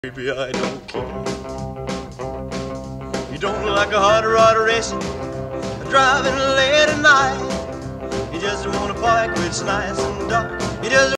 Baby, I don't care. You don't like a hot rod racing, driving late at night. You just wanna park where it's nice and dark. You just